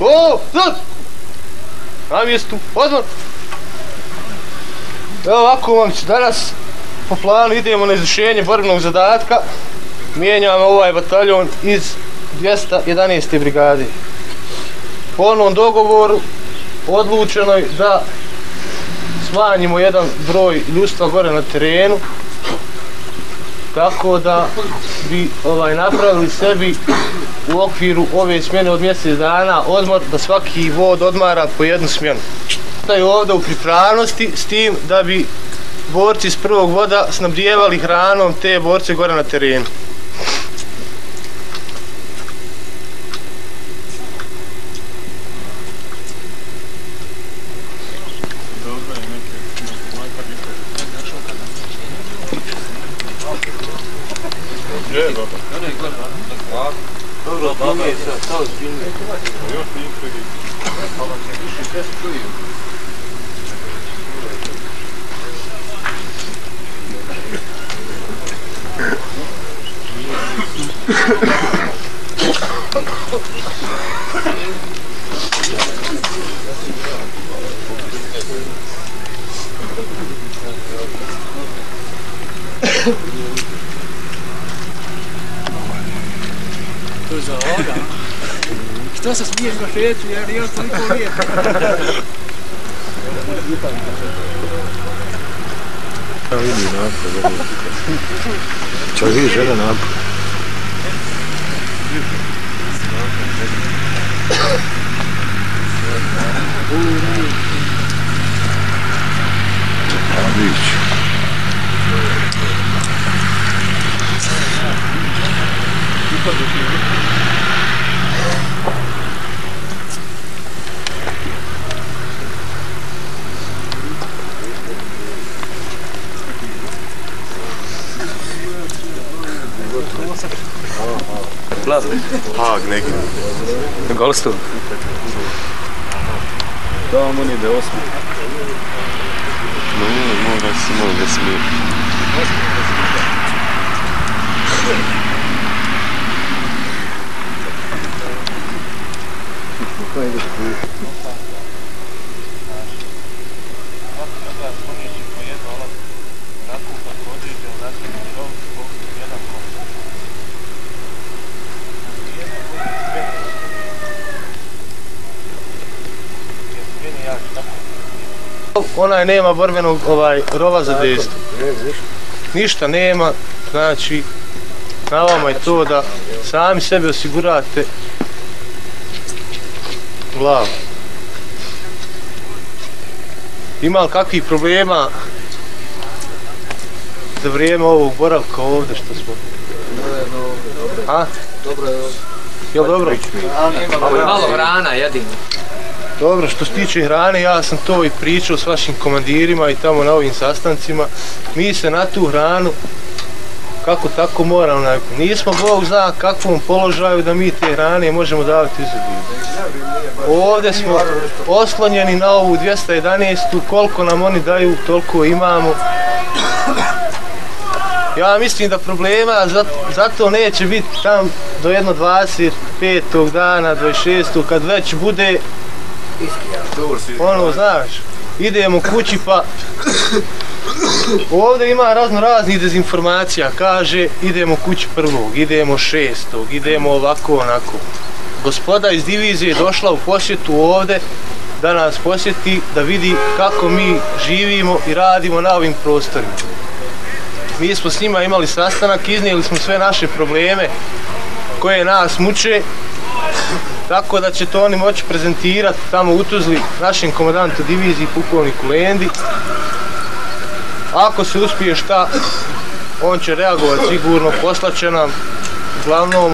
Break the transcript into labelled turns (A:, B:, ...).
A: O, zad! Na mjestu, odmah! Evo ovako, momci, danas po planu idemo na izvršenje borbenog zadatka. Mijenjamo ovaj bataljon iz 211. brigade. Po onom dogovoru odlučeno je da smanjimo jedan broj ljudstva gore na terenu, tako da bi napravili sebi u okviru ove smjene od mjesec dana odmor, da svaki vod odmara po jednu smjenu. Da je ovdje u pripravnosti s tim da bi borci iz prvog voda snabdijevali hranom te borce gore na terenu. Dobro, pomije se, to zbiljne. Još ti intrigi. Više sve se čuju.
B: To je za ovoga. Što se smiješ na šeću, jer nije toliko lijepo.
C: Ja vidi napad. Čak vidi žena napad. Vić.
A: Hag neki.
C: Golstu. Da, on ide 8.
A: No, mora se mi. Onaj nema borbenog rova za dejstvo. Ništa nema, znači na vama je to da sami sebi osigurate glavu. Ima li kakvih problema za vrijeme ovog boravka ovdje što smo? A?
B: Dobro je ovdje.
A: Jel dobro?
B: Malo hrana jedino.
A: Dobro, što se tiče hrane, ja sam to i pričao s vašim komandirima i tamo na ovim sastancima. Mi se na tu hranu kako tako moramo naviknuti. Nismo Bog zna kakvom položaju da mi te hrane možemo davati izobilje. Ovdje smo oslonjeni na ovu 211. Koliko nam oni daju, toliko imamo. Ja mislim da problema zato neće biti tam do jedno 25. dana, 26. kad već bude ono, znaš, idemo kući pa ovdje ima raznih dezinformacija, kaže idemo kući 1., idemo 6., idemo ovako onako. Gospoda iz divizije je došla u posjetu ovdje da nas posjeti, da vidi kako mi živimo i radimo na ovim prostorima. Mi smo s njima imali sastanak, iznijeli smo sve naše probleme koje nas muče, tako da će to oni moći prezentirati tamo u Tuzli našem komandantu diviziji pukovniku Lendi. Ako se uspije šta, on će reagovati sigurno, poslaće nam uglavnom